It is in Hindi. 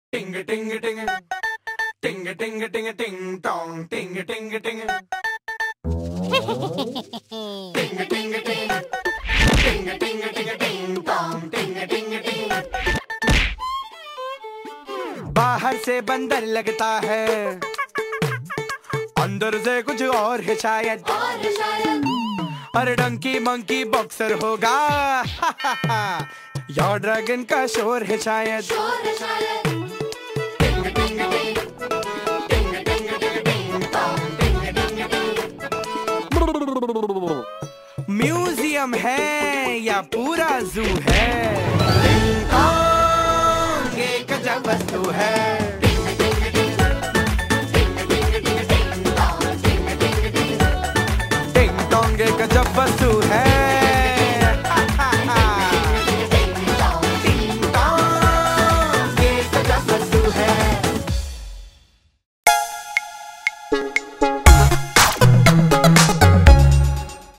Ting ting ting ting ting ting ting tong ting ting ting ting ting ting ting ting ting ting tong ting ting ting। बाहर से बंदर लगता है, अंदर से कुछ और है शायद। अरे डंकी मंकी बॉक्सर होगा या ड्रैगन का शोर है शायद। म्यूजियम है या पूरा जू है, एक गजब वस्तु है। टिंग टोंग एक गजब वस्तु है। टिंग टोंग एक गजब वस्तु है।